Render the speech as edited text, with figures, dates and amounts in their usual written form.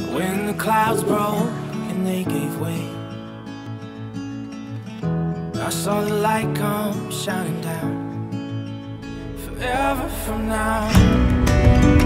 When the clouds broke and they gave way, I saw the light come shining down. Forever from now.